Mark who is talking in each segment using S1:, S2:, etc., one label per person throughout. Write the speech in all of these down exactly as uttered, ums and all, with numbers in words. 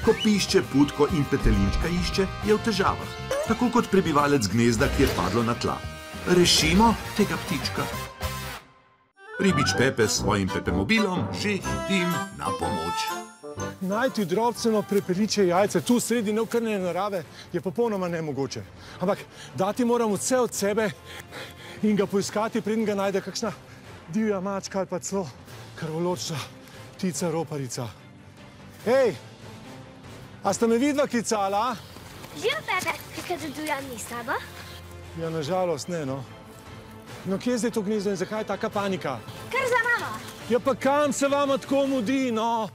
S1: Ko pišče, putko in petelinčka išče, je v težavah. Tako kot prebivalec gnezda, ki je padlo na tla. Rešimo tega ptička. Ribič Pepe s svojim pepemobilom že hitim na pomoč.
S2: Najti drobceno prepeličje jajce tu sredi neokrnjene narave je popolnoma nemogoče. Ampak dati moram vse od sebe in ga poiskati, preden ga najde kakšna divja mačka ali pa celo krvoločna ptica roparica. Hej, a sta me vidva klicala?
S3: Živ, Pepe, kaj Dudujan ni s tabo?
S2: Ja, nažalost ne, no. No, kje je zdaj to gnezdo in zakaj je taka panika?
S3: Kar za mama.
S2: Ja, pa kam se vama tako mudi, no?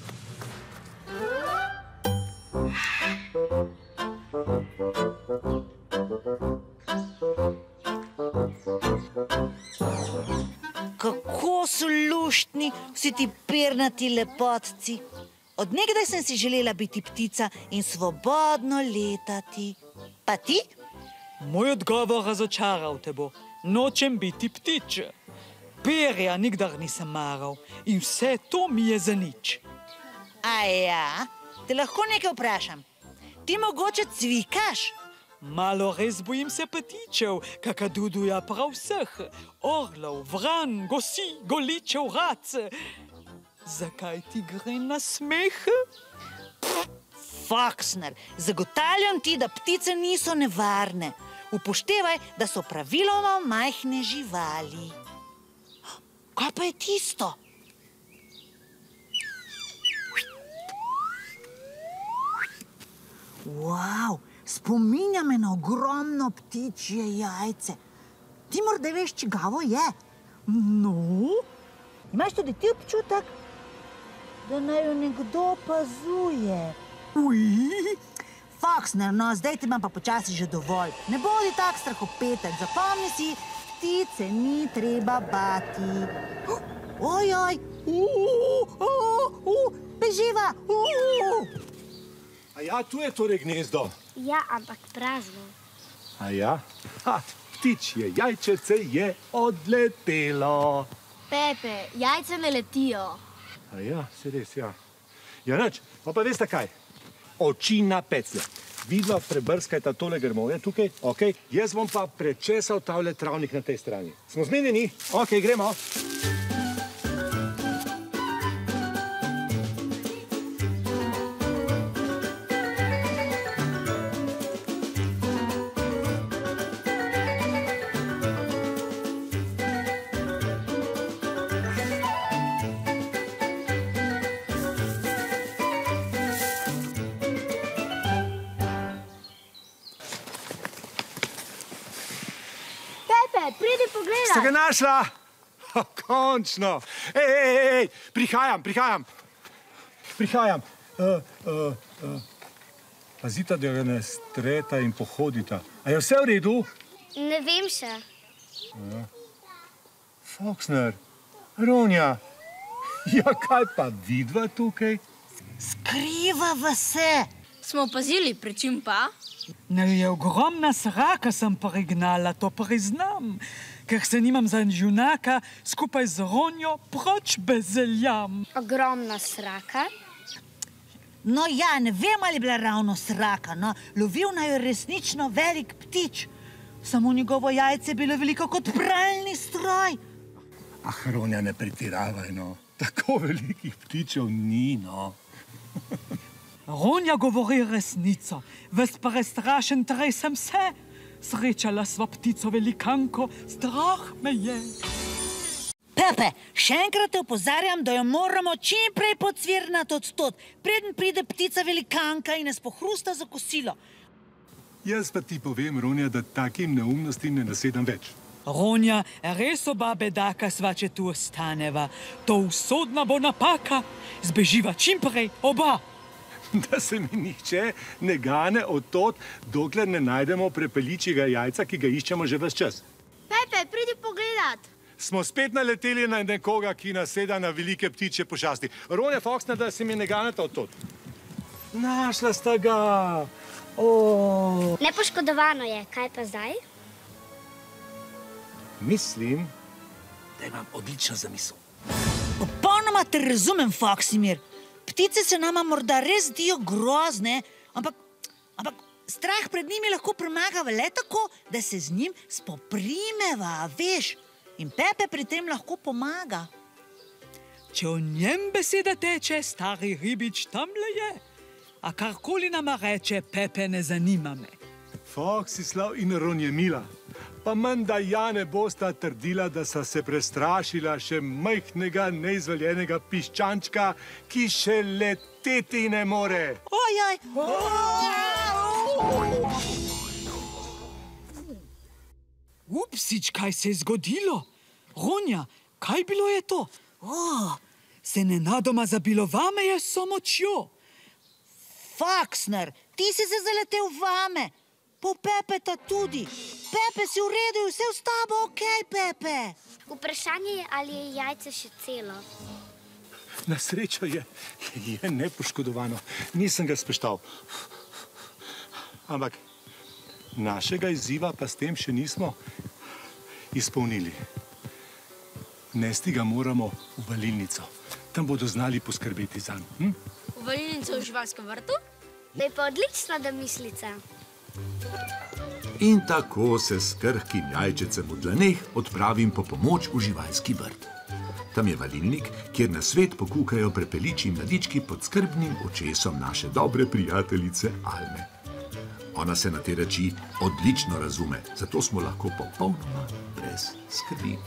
S4: Kako so luštni vsi ti pernati lepotci. Od nekdaj sem si želela biti ptica in svobodno letati. Pa ti?
S5: Moj odgovor razočaral te bo. Nočem biti ptič. Perja nikdar nisem maral in vse to mi je za nič.
S4: A ja, te lahko nekaj vprašam. Ti mogoče cvikaš?
S5: Malo res bojim se ptičev, kaka Duduja prav vseh. Orlov, vran, gosi, goličev, rac. Zakaj ti gre na smeh?
S4: Foxner, zagotavljam ti, da ptice niso nevarne. Upoštevaj, da so praviloma majhne živali. Kaj pa je tisto? Wow, spominja me na ogromno ptičje jajce. Ti morda veš, čigavo je? No? Imaš tudi ti občutek, da naj jo nekdo opazuje? Uj! Foxner, no, zdaj ti imam pa počasi že dovolj. Ne bodi tak strahopetec, zapomni si, ptice ni treba bati. Ojoj, beživa!
S2: A ja, tu je torej gnezdo.
S3: Ja, ampak prazno.
S2: A ja? Ha, ptičje jajčece je odletelo.
S3: Pepe, jajce ne letijo.
S2: A ja, se res, ja. Ja, nič, pa pa veste kaj? Oči na peclje. Vidva prebrskajta tole grmovje tukaj, okej? Jaz bom pa prečesal tavle travnik na tej strani. Smo zmenjeni? Okej, gremo.
S3: Pridi pogledat.
S2: Ste ga našla? Oh, končno. Ej, ej, ej, ej, prihajam, prihajam. Prihajam. Uh, uh, uh. Pazita, da ga ne streta in pohodita. A je vse v redu?
S3: Ne vem še.
S2: Ja. Foxner, Ronja, ja kaj pa vidva tukaj?
S4: Skrivava se.
S6: Smo opazili, pri čim pa?
S5: Ne, je ogromna sraka sem prignala, to priznam, ker se nimam za junaka skupaj z Ronjo proč bezeljam.
S3: Ogromna sraka?
S4: No ja, ne vem, ali je bila ravno sraka, no. Lovil naj jo resnično velik ptič. Samo njegovo jajce je bilo veliko kot pralni stroj.
S2: Ah, Ronja, ne pretiravaj, no. Tako velikih ptičev ni, no.
S5: Ronja govori resnico. Ves prestrašen tresem se. Srečala sva ptico velikanko, strah me je.
S4: Pepe, še enkrat te opozarjam, da jo moramo čim prej pocvirnati od tod, preden pride ptica velikanka in nas pohrusta za kosilo.
S2: Jaz pa ti povem, Ronja, da takim neumnostim ne nasedam več.
S5: Ronja, res oba bedaka sva, če tu ostaneva. To usodna bo napaka. Zbeživa čim prej, oba.
S2: Da se mi nihče ne gane od tod, dokler ne najdemo prepeličjega jajca, ki ga iščemo že ves čas.
S3: Pepe, pridi pogledat.
S2: Smo spet naleteli na nekoga, ki naseda na velike ptičje pošasti. Ronja, Foxner, da se mi ne ganeta od tod. Našla sta ga. Oh.
S3: Nepoškodovano je, kaj pa zdaj?
S2: Mislim, da imam odlično zamisel.
S4: Popolnoma te razumem, Foximir. Ptice se nama morda res zdijo grozne, ampak, ampak strah pred njimi lahko premagava le tako, da se z njim spoprimeva, veš. In Pepe pri tem lahko pomaga.
S5: Če o njem beseda teče, stari ribič tamle je. A karkoli nama reče, Pepe ne zanima me.
S2: Foksislav in Ronjemila. Pa menda ja ne bosta trdila, da sta se prestrašila še majhnega, neizvaljenega piščančka, ki še leteti ne more.
S4: Ojaj!
S5: Upsič, kaj se je zgodilo? Ronja, kaj bilo je to? O, se nenadoma zabilo vame je so močjo.
S4: Foksner, ti si se zaletel vame. Po Pepeta tudi. Pepe si v redu, vse v tabo, okej, Pepe.
S3: Vprašanje je, ali je jajce še celo.
S2: Na srečo je, je nepoškodovano. Nisem ga speštal. Ampak našega izziva pa s tem še nismo izpolnili. Nesti ga moramo v valilnico. Tam bodo znali poskrbeti zanj. Hm?
S6: V valilnico v živalskem vrtu?
S3: To je pa odlična domislica.
S1: In tako se s krhkim jajčecem v dlaneh odpravim po pomoč v živalski vrt. Tam je valilnik, kjer na svet pokukajo prepeliči mladički pod skrbnim očesom naše dobre prijateljice Alme. Ona se na te reči odlično razume, zato smo lahko popolnoma brez skrbi.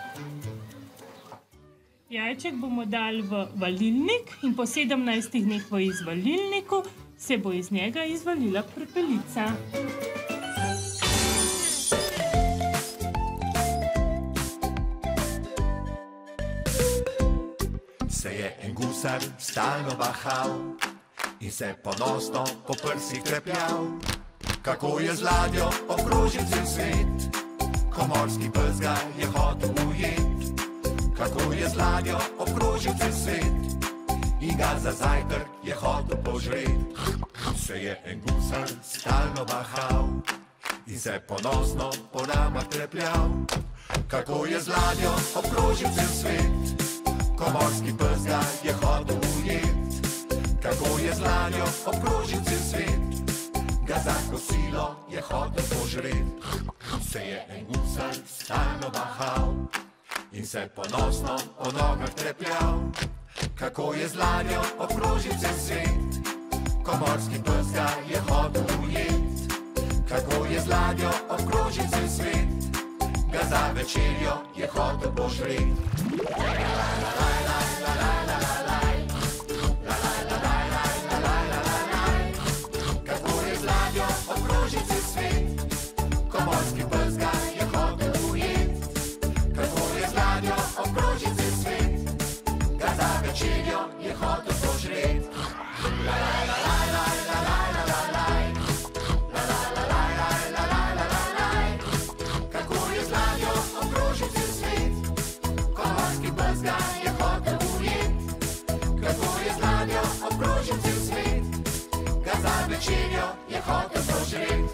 S7: Jajček bomo dali v valilnik in po sedemnajstih dneh v izvalilniku se bo iz njega izvalila prepelica.
S8: Se je en gusar stalno bahal in se ponosno po prsih trepljal. Kako je z ladjo obkrožil cel svet, ko morski pes ga je hotel ujet. Kako je z ladjo obkrožil cel svet in ga za zajtrk je hotel požret. Se je en gusar stalno bahal in se ponosno po nama trepljal. Kako je z ladjo obkrožil cel svet, ko morski pes ga je hotel ujet. Kako je z ladjo obkrožil cel svet, ga za kosilo je hotel požret. Se je en gusar stalno bahal in se ponosno po nogah trepljal. Kako je z ladjo obkrožil cel svet, ko morski pes ga je hotel ujet. Kako je z ladjo obkrožil cel svet, ga za večerjo je hotel požret. Kako je z ladjo obkrožil cel svet, ko morski pes ga je hotel ujet. Kako je z ladjo obkrožil cel svet, ga za večerjo je hotel požret. Kako je z ladjo obkrožil cel svet, ko morski pes ga je hotel ujet. Kako je z ladjo obkrožil cel svet, ga za večerjo je hotel požret.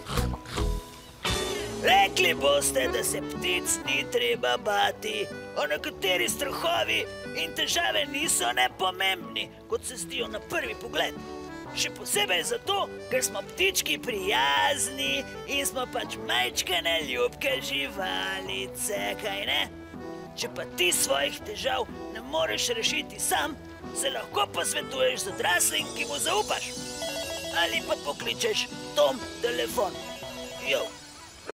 S9: Rekli boste, da se ptic ni treba bati, a nekateri strahovi in težave niso nepomembni, kot se zdijo na prvi pogled. Še posebej zato, ker smo ptički prijazni in smo pač majčkene ljubke živalice, kaj ne? Če pa ti svojih težav ne moreš rešiti sam, se lahko posvetuješ z odraslim, ki mu zaupaš. Ali pa pokličeš Tom telefon. Jo.